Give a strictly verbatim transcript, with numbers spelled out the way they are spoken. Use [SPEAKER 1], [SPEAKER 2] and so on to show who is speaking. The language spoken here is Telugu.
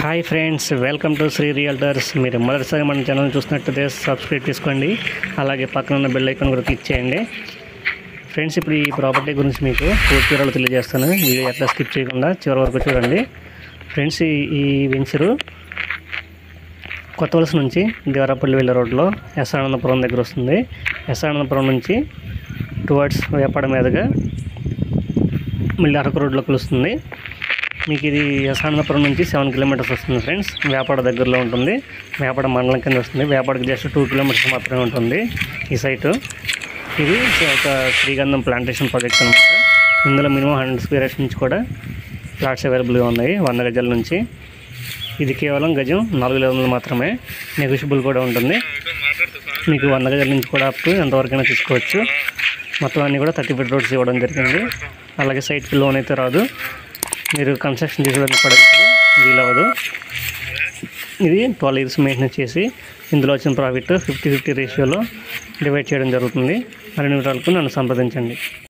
[SPEAKER 1] Hi friends, welcome to Sri realtors. మీరు మొదటిసారి మన ఛానల్ చూసినట్లయితే సబ్స్క్రైబ్ చేసుకోండి, అలాగే పక్కన ఉన్న బెల్ ఐకాన్ కూడా క్లిక్ చేయండి. ఫ్రెండ్స్, ఇప్పుడు ఈ ప్రాపర్టీ గురించి మీకు పూర్తి వివరాలు తెలియజేస్తాను. వీడియో ఎట్లా స్కిప్ చేయకుండా చివరి వరకు చూడండి. ఫ్రెండ్స్, ఈ ఈ వెంచరు కొత్త వలస నుంచి దేవరాపల్లి వెళ్ళే రోడ్లో ఎస్ ఆనందపురం దగ్గర వస్తుంది. ఎస్ ఆనందపురం నుంచి టువర్డ్స్ వేపాడ మీదుగా మళ్ళీ అరకు రోడ్లో కలుస్తుంది. మీకు ఇది ఎస్ ఆనందపురం నుంచి సెవెన్ కిలోమీటర్స్ వస్తుంది ఫ్రెండ్స్. వేపాడ దగ్గరలో ఉంటుంది, వేపాడ మండలం కింద వస్తుంది. వేపాడకి జస్ట్ టూ కిలోమీటర్స్ మాత్రమే ఉంటుంది ఈ సైటు. ఇది ఒక శ్రీగంధం ప్లాంటేషన్ ప్రాజెక్ట్ అనమాట. ఇందులో మినిమం హండ్రెడ్ స్క్వేర్ యార్డ్స్ నుంచి కూడా ఫ్లాట్స్ అవైలబుల్గా ఉన్నాయి, వంద గజాల నుంచి. ఇది కేవలం గజం నాలుగు వేల వందలు మాత్రమే, నెగోషియబుల్ కూడా ఉంటుంది. మీకు వంద గజాల నుంచి కూడా అప్ టు ఎంతవరకైనా తీసుకోవచ్చు. మొత్తం అన్నీ కూడా థర్టీ ఫీట్ రోడ్స్ ఇవ్వడం జరిగింది. అలాగే సైట్కి లోన్ అయితే రాదు, మీరు కన్స్ట్రక్షన్ తీసుకోవడానికి కూడా ఇప్పుడు వీలవ్వదు. ఇది ట్వెల్వ్ ఇయర్స్ మెయింటెనెన్స్ చేసి ఇందులో వచ్చిన ప్రాఫిట్ ఫిఫ్టీ ఫిఫ్టీ రేషియోలో డివైడ్ చేయడం జరుగుతుంది. మరిన్ని వివరాలకు నన్ను సంప్రదించండి.